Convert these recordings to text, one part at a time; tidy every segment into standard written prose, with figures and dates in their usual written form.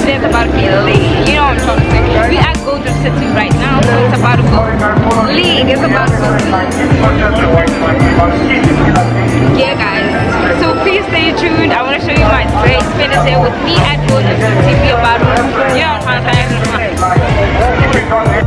Today's about to be league. You know what I'm trying to say. We at Golden City right now, so it's about to go league. It's about to go. Yeah, guys. So please stay tuned. I want to show you my experience here with me at Golden City. We about to, you know what I'm trying to say.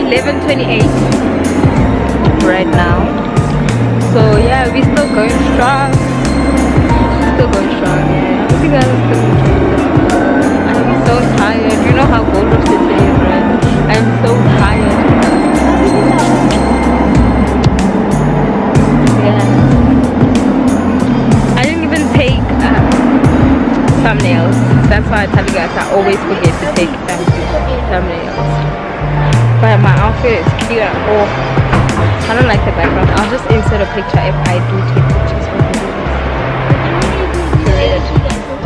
11:28 right now. So yeah, we're still going strong. Still going strong. Yeah. I hope you guys are still enjoying. I'm so tired. You know how Gold Rush City is, right? I'm so tired. Yeah. I didn't even take thumbnails. That's why I tell you guys I always forget to take thumbnails. But my outfit is cute. Oh, I don't like the background. I'll just insert a picture if I do take pictures for you.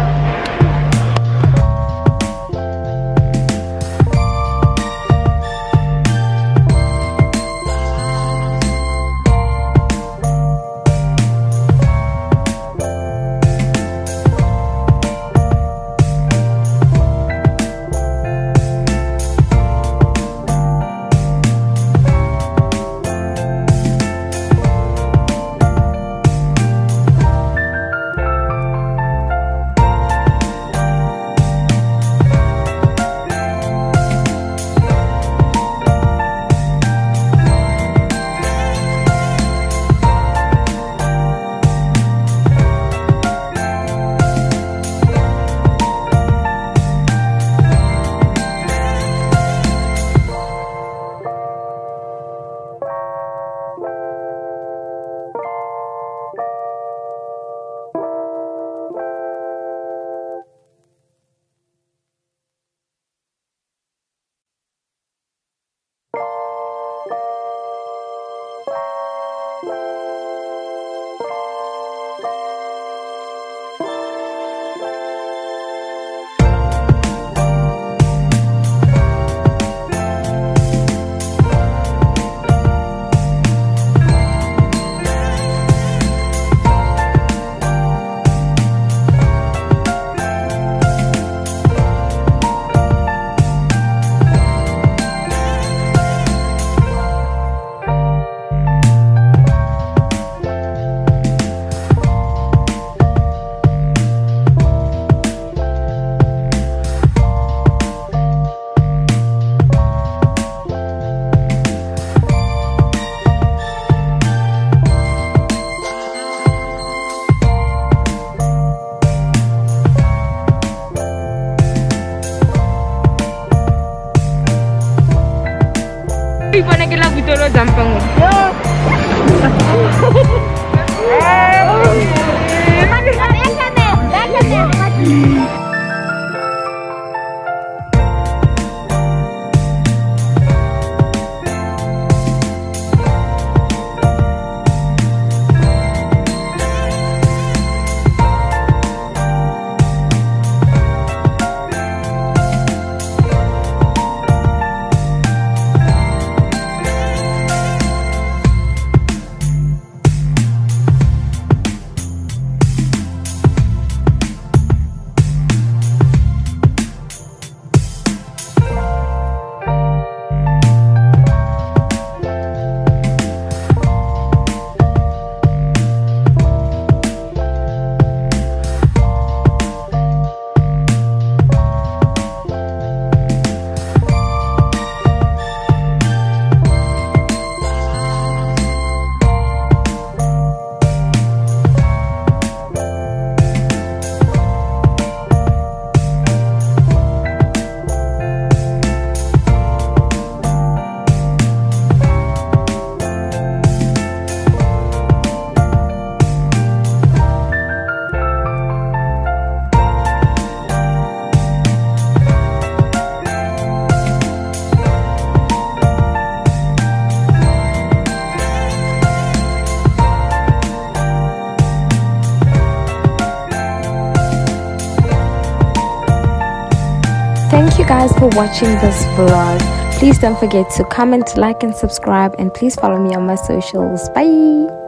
Ipana ke lagu tolo zampang. Thank you guys for watching this vlog. Please don't forget to comment, like and subscribe, and please follow me on my socials. Bye.